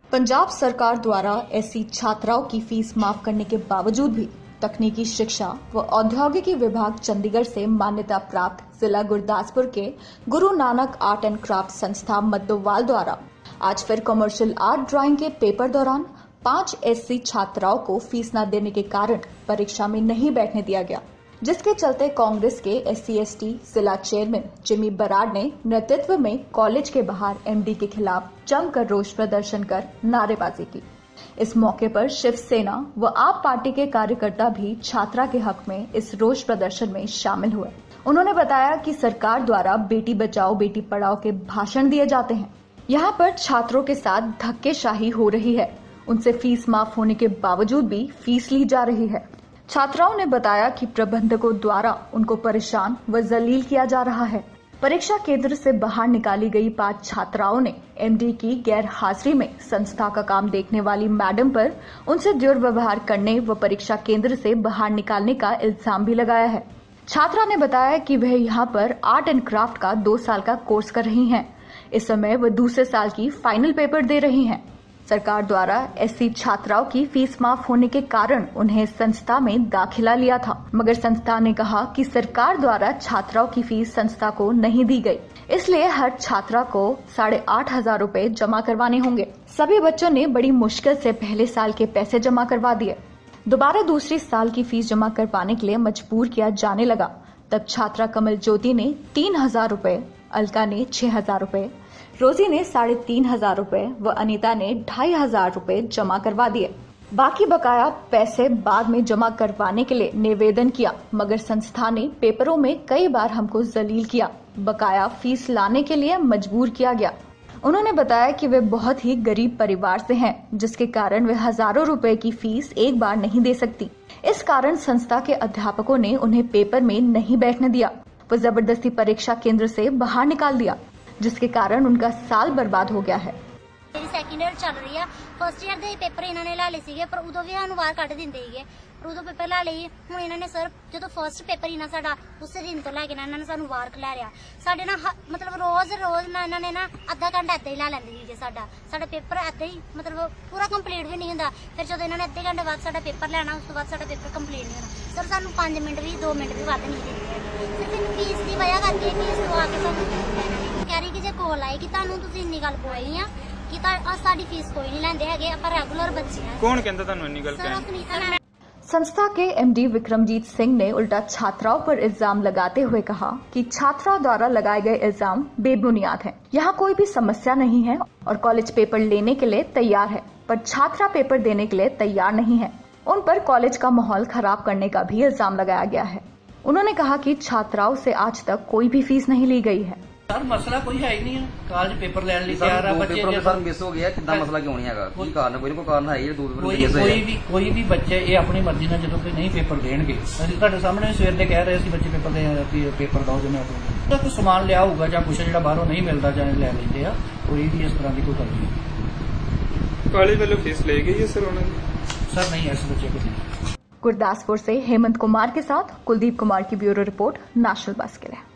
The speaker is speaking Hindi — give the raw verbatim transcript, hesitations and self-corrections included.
पंजाब सरकार द्वारा ऐसी छात्राओं की फीस माफ करने के बावजूद भी तकनीकी शिक्षा व औद्योगिकी विभाग चंडीगढ़ से मान्यता प्राप्त जिला गुरदासपुर के Guru Nanak art and craft संस्था मद्दोवाल द्वारा आज फिर कमर्शियल आर्ट ड्राइंग के पेपर दौरान पांच ऐसी छात्राओं को फीस न देने के कारण परीक्षा में नहीं बैठने दिया गया, जिसके चलते कांग्रेस के एस सी एस टी जिला चेयरमैन जिमी बराड़ ने नेतृत्व में कॉलेज के बाहर एम डी के खिलाफ जमकर रोष प्रदर्शन कर नारेबाजी की। इस मौके पर शिवसेना व आप पार्टी के कार्यकर्ता भी छात्रा के हक में इस रोष प्रदर्शन में शामिल हुए। उन्होंने बताया कि सरकार द्वारा बेटी बचाओ बेटी पढ़ाओ के भाषण दिए जाते हैं, यहाँ पर छात्रों के साथ धक्केशाही हो रही है, उनसे फीस माफ होने के बावजूद भी फीस ली जा रही है। छात्राओं ने बताया कि प्रबंधकों द्वारा उनको परेशान व जलील किया जा रहा है। परीक्षा केंद्र से बाहर निकाली गई पांच छात्राओं ने एम डी की गैर हाजिरी में संस्था का काम देखने वाली मैडम पर उनसे दुर्व्यवहार करने व परीक्षा केंद्र से बाहर निकालने का इल्जाम भी लगाया है। छात्रा ने बताया कि वह यहाँ पर आर्ट एंड क्राफ्ट का दो साल का कोर्स कर रही हैं। इस समय वह दूसरे साल की फाइनल पेपर दे रही हैं। सरकार द्वारा ऐसी छात्राओं की फीस माफ होने के कारण उन्हें संस्था में दाखिला लिया था, मगर संस्था ने कहा कि सरकार द्वारा छात्राओं की फीस संस्था को नहीं दी गई, इसलिए हर छात्रा को साढ़े आठ हजार रूपए जमा करवाने होंगे। सभी बच्चों ने बड़ी मुश्किल से पहले साल के पैसे जमा करवा दिए। दोबारा दूसरी साल की फीस जमा करवाने के लिए मजबूर किया जाने लगा। तब छात्रा कमल ज्योति ने तीन हजार रूपए, अलका ने छह हजार रूपए, रोजी ने साढ़े तीन हजार रूपए व अनीता ने ढाई हजार रूपए जमा करवा दिए। बाकी बकाया पैसे बाद में जमा करवाने के लिए निवेदन किया, मगर संस्था ने पेपरों में कई बार हमको जलील किया। बकाया फीस लाने के लिए मजबूर किया गया। उन्होंने बताया कि वे बहुत ही गरीब परिवार से हैं, जिसके कारण वे हजारों रुपए की फीस एक बार नहीं दे सकती। इस कारण संस्था के अध्यापकों ने उन्हें पेपर में नहीं बैठने दिया व जबरदस्ती परीक्षा केंद्र से बाहर निकाल दिया, जिसके कारण उनका साल बर्बाद हो गया है। मेरी सैकेंड ईयर चल रही है। फर्स्ट ईयर ਦੇ पेपर ਇਹਨਾਂ ਨੇ ਲਾ ਲਏ ਸੀਗੇ, ਪਰ ਉਦੋਂ ਵੀ ਸਾਨੂੰ ਵਾਰ ਕੱਢ ਦਿੰਦੇ ਸੀਗੇ। ਪਰ ਉਦੋਂ ਪੇਪਰ ਲਾ ਲਈ। ਹੁਣ ਇਹਨਾਂ ਨੇ ਸਰ ਜਦੋਂ ਫਰਸਟ ਪੇਪਰ ਹੀ ਨਾ ਸਾਡਾ ਉਸੇ ਦਿਨ ਤੋਂ ਲੈ ਕੇ ਨਾ ਇਹਨਾਂ ਨੇ ਸਾਨੂੰ ਵਾਰ ਖਿਲਾ ਰਿਆ। ਸਾਡੇ ਨਾਲ ਮਤਲਬ ਰੋਜ਼ ਰੋਜ਼ ਨਾ ਇਹਨਾਂ ਨੇ ਨਾ ਅੱਧਾ ਘੰਟਾ ਇੱਦਾਂ ਹੀ ਲਾ ਲੈਂਦੇ ਸੀਗੇ। ਸਾਡਾ ਸਾਡਾ ਪੇਪਰ ਇੱਦਾਂ ਹੀ ਮਤਲਬ ਪੂਰਾ ਕੰਪਲੀਟ ਵੀ ਨਹੀਂ ਹੁੰਦਾ। ਫਿਰ ਜਦੋਂ ਇਹਨਾਂ ਨੇ ਅੱਧੇ ਘੰਟੇ ਬਾਅਦ ਸਾਡਾ ਪੇਪਰ ਲੈਣਾ, ਉਸ ਤੋਂ ਬਾਅਦ ਸਾਡਾ ਪੇਪਰ ਕੰਪਲੀਟ ਨਹੀਂ ਹੋਣਾ। ਸਰ ਸਾਨੂੰ ਪੰਜ ਮਿੰਟ ਵੀ ਦੋ ਮਿੰਟ ਵੀ ਵੱਧ ਨਹੀਂ ਦਿੰਦੇ। ਸਿਰਫ ਇਹਨੂੰ ਫੀਸ ਦੀ ਵਜ੍ਹਾ ਕਰਕੇ ਫੀਸ ਦਵਾ ਕੇ ਸਾਨੂੰ ਕਹਿ ਰਹੀ ਕਿ ਜੇ ਕੋਲ ਆਏ ਕਿ ਤੁਹਾਨੂੰ ਤੁਸੀਂ ਇੰਨੀ ਗੱਲ ਬੋਲਣੀ ਆ कि साडी फीस कोई नहीं लेंदे हैगे, आपां रेगुलर बच्चे हैं। कौन कहंदा तानू इन्नी गल कहन? संस्था के एम डी विक्रमजीत सिंह ने उल्टा छात्राओं पर इल्जाम लगाते हुए कहा कि छात्राओं द्वारा लगाए गए इल्जाम बेबुनियाद हैं। यहाँ कोई भी समस्या नहीं है और कॉलेज पेपर लेने के लिए तैयार है, पर छात्रा पेपर देने के लिए तैयार नहीं है। उन पर कॉलेज का माहौल खराब करने का भी इल्जाम लगाया गया है। उन्होंने कहा कि छात्राओं से आज तक कोई भी फीस नहीं ली गई है। सर मसला कोई है ही नहीं है, कॉलेज पेपर लेने लिए तैयार है बच्चे। पेपर सर मिस हो गया, कितना मसला क्यों नहीं है? कोई कारण कोई कोई कारण है ये दो पेपर कोई कोई भी कोई भी बच्चे ये अपनी मर्जी ਨਾਲ ਜਦੋਂ ਕਿ ਨਹੀਂ पेपर ਦੇਣਗੇ। ਅਸੀਂ ਤੁਹਾਡੇ ਸਾਹਮਣੇ ਸਵੇਰ ਦੇ ਕਹਿ ਰਹੇ ਸੀ ਬੱਚੇ पेपर ਦੇ पेपर ਦੋ ਜਿਵੇਂ ਆਪਣਾ ਕੋਈ ਸਮਾਨ ਲਿਆ ਹੋਊਗਾ ਜਾਂ ਕੁਝ ਜਿਹੜਾ ਬਾਹਰੋਂ ਨਹੀਂ ਮਿਲਦਾ ਜਾਂ ਲੈ ਲੈਂਦੇ ਆ, ਕੋਈ ਵੀ ਇਸ ਤਰ੍ਹਾਂ ਦੀ ਕੋਈ ਗੱਲ ਨਹੀਂ। ਕਾਲਜ ਵੱਲੋਂ ਫੀਸ ਲਈ ਗਈ ਹੈ ਸਰ ਉਹਨਾਂ ਦੀ? सर नहीं ऐसे बच्चे को नहीं। गुरदासपुर से हेमंत कुमार के साथ कुलदीप कुमार की ब्यूरो रिपोर्ट, नेशनल बस के लिए।